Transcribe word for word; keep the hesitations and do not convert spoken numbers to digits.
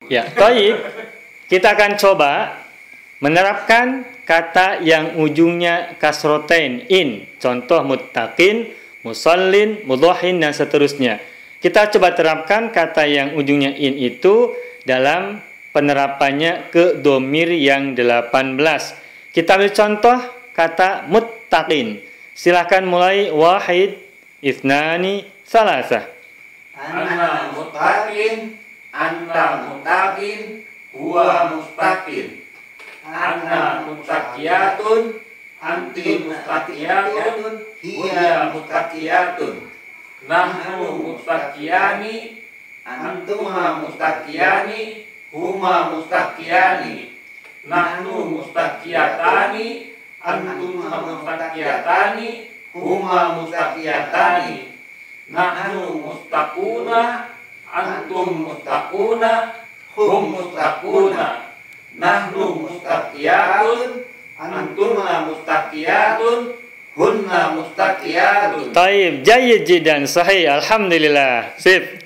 Ya, baik. Kita akan coba menerapkan kata yang ujungnya kasrotain, in. Contoh muttaqin, musallin, mudhahin, dan seterusnya. Kita coba terapkan kata yang ujungnya in itu dalam penerapannya ke domir yang delapan belas. Kita ambil contoh kata muttaqin. Silahkan mulai. Wahid, ithnani, salasah. Ana muttaqin, anta muttaqin, huwa mustaqin. Ana muttaqiyatun, anti muttaqiyatun, hiya muttaqiyatun. Nahnu muttaqiyani, antuma muttaqiyani, huma mustaqiyani. Nahnu mustaqiyatani, antuma mustaqiyatani, huma mustaqiyatani. Nahnu mustaquna, antum mustaquna, hum mustaquna. Nahnu mustaqiyatun, antuma mustaqiyatun, hunna mustaqiyatun. Taib, jayyid jiddan, sahih, alhamdulillah. Sip.